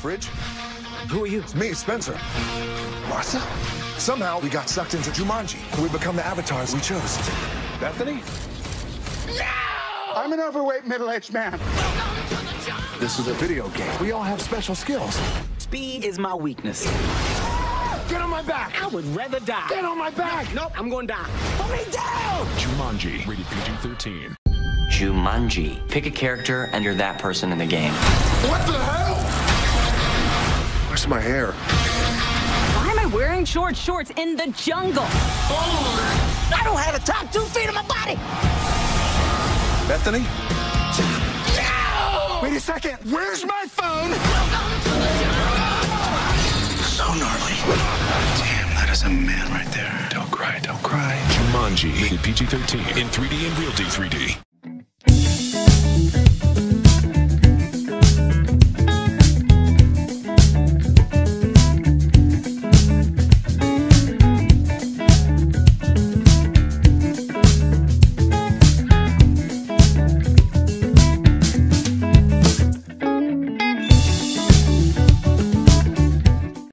fridge? Who are you? It's me, Spencer. Martha? Somehow we got sucked into Jumanji, and we become the avatars we chose. Bethany? No! I'm an overweight middle-aged man. This is a video game. We all have special skills. Speed is my weakness. Get on my back! I would rather die. Get on my back! Nope, I'm gonna die. Put me down! Jumanji, rated PG-13. Jumanji. Pick a character and you're that person in the game. What the hell? Where's my hair? Why am I wearing short shorts in the jungle? I don't have the top 2 feet of my body! Bethany? No! Wait a second. Where's my phone? So gnarly. Damn, that is a man right there. Don't cry, don't cry. Jumanji, rated PG-13. In 3D and Real D 3D.